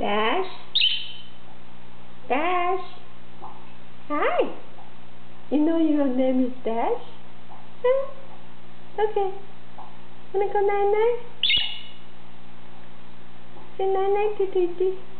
Dash. Dash. Hi. You know your name is Dash? Huh? Okay. Wanna go night-night? Say night-night to Titi.